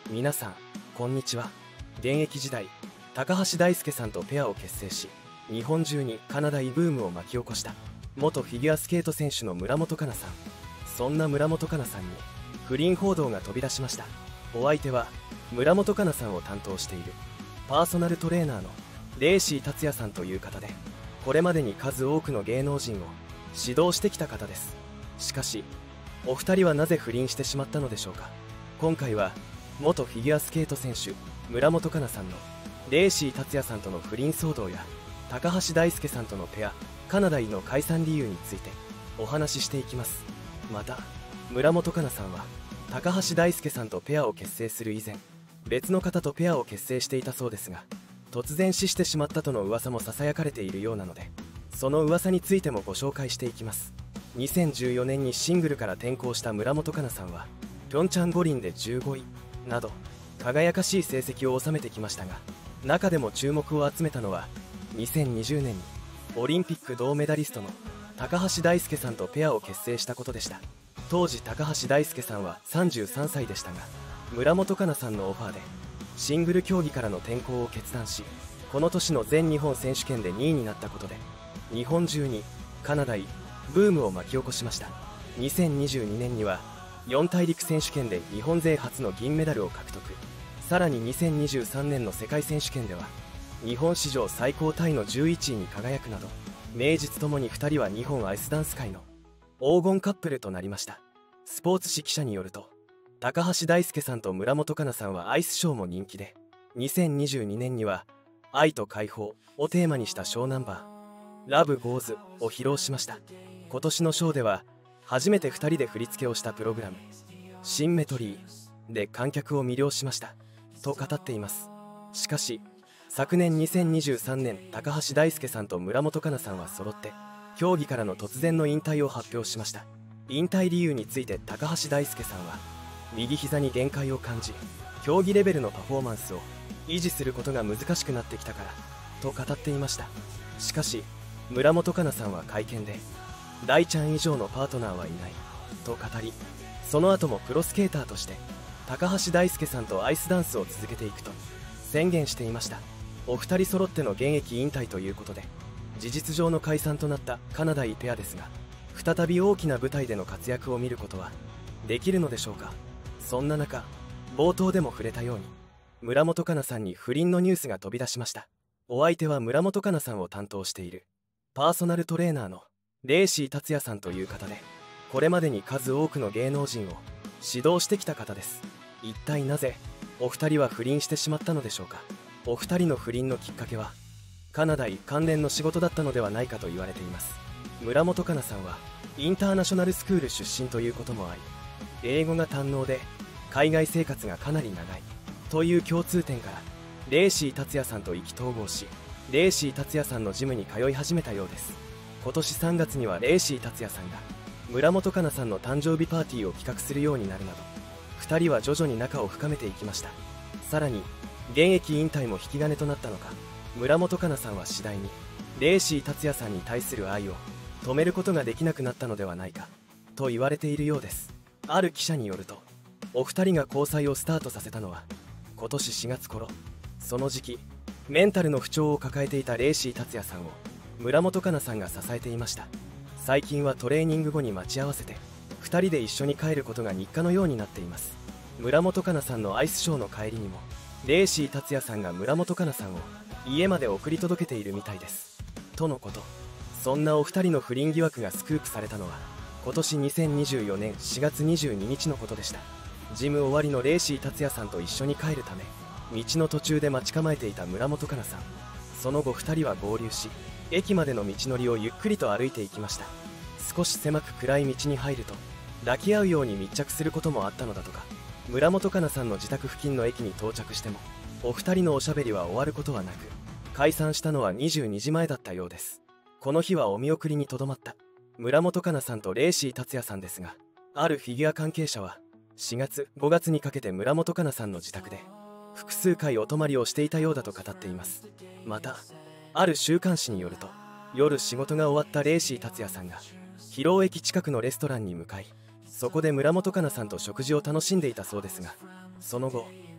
皆さんこんにちは。現役時代高橋大輔さんとペアを結成し、日本中にカナダイブームを巻き起こした元フィギュアスケート選手の村元哉中さん。そんな村元哉中さんに不倫報道が飛び出しました。お相手は村元哉中さんを担当しているパーソナルトレーナーのレイシー達也さんという方で、これまでに数多くの芸能人を指導してきた方です。しかしお二人はなぜ不倫してしまったのでしょうか。今回は元フィギュアスケート選手村元哉中さんのレイシー達也さんとの不倫騒動や高橋大輔さんとのペアカナダイの解散理由についてお話ししていきます。また村元哉中さんは高橋大輔さんとペアを結成する以前、別の方とペアを結成していたそうですが、突然死してしまったとの噂もささやかれているようなので、その噂についてもご紹介していきます。2014年にシングルから転向した村元哉中さんはピョンチャン五輪で15位など輝かしい成績を収めてきましたが、中でも注目を集めたのは2020年にオリンピック銅メダリストの高橋大輔さんとペアを結成したことでした。当時高橋大輔さんは33歳でしたが、村元哉中さんのオファーでシングル競技からの転向を決断し、この年の全日本選手権で2位になったことで日本中にカナダイブームを巻き起こしました。2022年には4大陸選手権で日本勢初の銀メダルを獲得。さらに2023年の世界選手権では日本史上最高タイの11位に輝くなど、名実ともに2人は日本アイスダンス界の黄金カップルとなりました。スポーツ紙記者によると、高橋大輔さんと村元哉中さんはアイスショーも人気で、2022年には愛と解放をテーマにしたショーナンバーラブゴーズを披露しました。今年のショーでは初めて2人で振り付けをしたプログラムシンメトリーで観客を魅了しましたと語っています。しかし昨年2023年、高橋大輔さんと村元哉中さんは揃って競技からの突然の引退を発表しました。引退理由について高橋大輔さんは、右膝に限界を感じ競技レベルのパフォーマンスを維持することが難しくなってきたからと語っていました。しかし村元哉中さんは会見で、大ちゃん以上のパートナーはいないと語り、その後もプロスケーターとして高橋大輔さんとアイスダンスを続けていくと宣言していました。お二人揃っての現役引退ということで、事実上の解散となったカナダイペアですが、再び大きな舞台での活躍を見ることはできるのでしょうか。そんな中、冒頭でも触れたように村元哉中さんに不倫のニュースが飛び出しました。お相手は村元哉中さんを担当しているパーソナルトレーナーのレイシー達也さんという方で、これまでに数多くの芸能人を指導してきた方です。一体なぜお二人は不倫してしまったのでしょうか。お二人の不倫のきっかけはカナダイ関連の仕事だったのではないかと言われています。村元哉中さんはインターナショナルスクール出身ということもあり、英語が堪能で海外生活がかなり長いという共通点からレイシー達也さんと意気投合し、レイシー達也さんのジムに通い始めたようです。今年3月にはレイシー達也さんが村元哉中さんの誕生日パーティーを企画するようになるなど、2人は徐々に仲を深めていきました。さらに現役引退も引き金となったのか、村元哉中さんは次第にレイシー達也さんに対する愛を止めることができなくなったのではないかと言われているようです。ある記者によると、お二人が交際をスタートさせたのは今年4月頃。その時期メンタルの不調を抱えていたレイシー達也さんを村元哉中さんが支えていました。最近はトレーニング後に待ち合わせて2人で一緒に帰ることが日課のようになっています。村元哉中さんのアイスショーの帰りにもレイシー達也さんが村元哉中さんを家まで送り届けているみたいですとのこと。そんなお二人の不倫疑惑がスクープされたのは今年2024年4月22日のことでした。ジム終わりのレイシー達也さんと一緒に帰るため道の途中で待ち構えていた村元哉中さん。その後2人は合流し、駅までの道のりをゆっくりと歩いていきました。少し狭く暗い道に入ると抱き合うように密着することもあったのだとか。村元哉中さんの自宅付近の駅に到着してもお二人のおしゃべりは終わることはなく、解散したのは22時前だったようです。この日はお見送りにとどまった村元哉中さんとレイシー達也さんですが、あるフィギュア関係者は4月5月にかけて村元哉中さんの自宅で複数回お泊まりをしていたようだと語っています。またある週刊誌によると、夜仕事が終わったレイシー達也さんが広尾駅近くのレストランに向かい、そこで村元哉中さんと食事を楽しんでいたそうですが、その後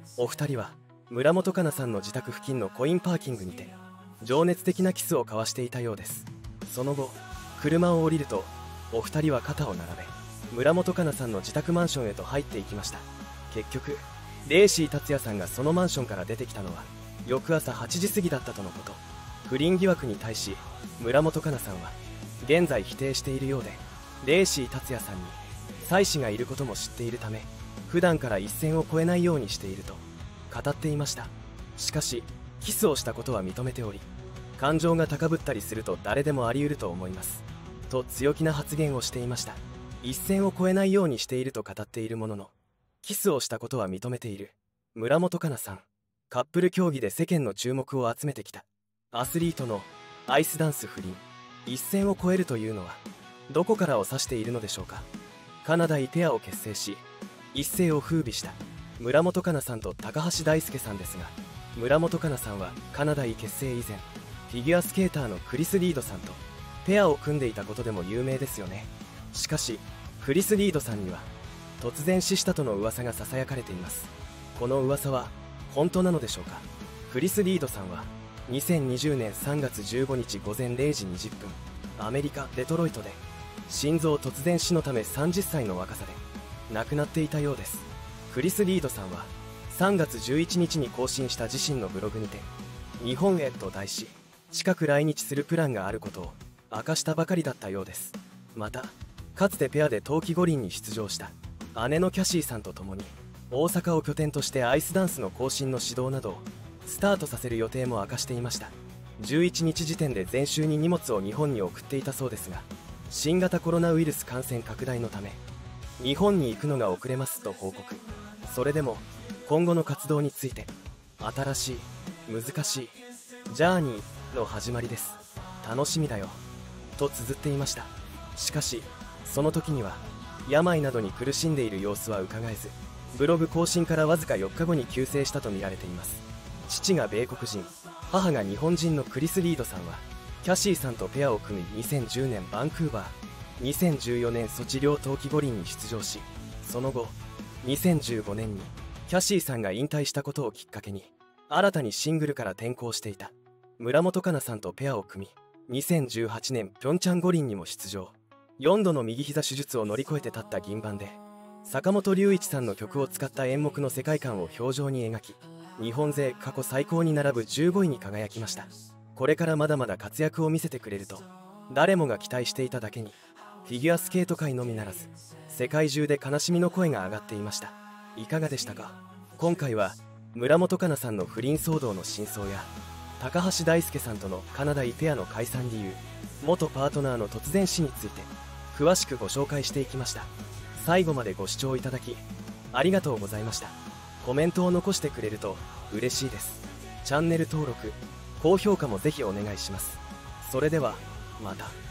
お二人は村元哉中さんの自宅付近のコインパーキングにて情熱的なキスを交わしていたようです。その後車を降りるとお二人は肩を並べ村元哉中さんの自宅マンションへと入っていきました。結局レイシー達也さんがそのマンションから出てきたのは翌朝8時過ぎだったとのこと。不倫疑惑に対し村元哉中さんは現在否定しているようで、レイシー達也さんに妻子がいることも知っているため普段から一線を越えないようにしていると語っていました。しかしキスをしたことは認めており、感情が高ぶったりすると誰でもあり得ると思いますと強気な発言をしていました。一線を越えないようにしていると語っているものの、キスをしたことは認めている村元哉中さん。カップル競技で世間の注目を集めてきたアスリートのアイスダンス不倫、一線を越えるというのはどこからを指しているのでしょうか。カナダイペアを結成し一世を風靡した村元哉中さんと高橋大輔さんですが、村元哉中さんはカナダイ結成以前フィギュアスケーターのクリス・リードさんとペアを組んでいたことでも有名ですよね。しかしクリス・リードさんには突然死したとの噂がささやかれています。この噂は本当なのでしょうか。クリス・リードさんは2020年3月15日午前0時20分アメリカ・デトロイトで心臓突然死のため30歳の若さで亡くなっていたようです。クリス・リードさんは3月11日に更新した自身のブログにて日本へと題し近く来日するプランがあることを明かしたばかりだったようです。またかつてペアで冬季五輪に出場した姉のキャシーさんと共に大阪を拠点としてアイスダンスの更新の指導などをスタートさせる予定も明かしていました。11日時点で前週に荷物を日本に送っていたそうですが、新型コロナウイルス感染拡大のため日本に行くのが遅れますと報告。それでも今後の活動について新しい難しいジャーニーの始まりです、楽しみだよと綴っていました。しかしその時には病などに苦しんでいる様子はうかがえず、ブログ更新からわずか4日後に急逝したとみられています。父が米国人、母が日本人のクリス・リードさんはキャシーさんとペアを組み2010年バンクーバー、2014年ソチ両冬季五輪に出場し、その後2015年にキャシーさんが引退したことをきっかけに新たにシングルから転向していた村元哉中さんとペアを組み、2018年ピョンチャン五輪にも出場。4度の右膝手術を乗り越えて立った銀盤で坂本龍一さんの曲を使った演目の世界観を表情に描き、日本勢過去最高に並ぶ15位に輝きました。これからまだまだ活躍を見せてくれると誰もが期待していただけに、フィギュアスケート界のみならず世界中で悲しみの声が上がっていました。いかがでしたか。今回は村元哉中さんの不倫騒動の真相や高橋大輔さんとのカナダイペアの解散理由、元パートナーの突然死について詳しくご紹介していきました。最後までご視聴いただきありがとうございました。コメントを残してくれると嬉しいです。チャンネル登録、高評価もぜひお願いします。それではまた。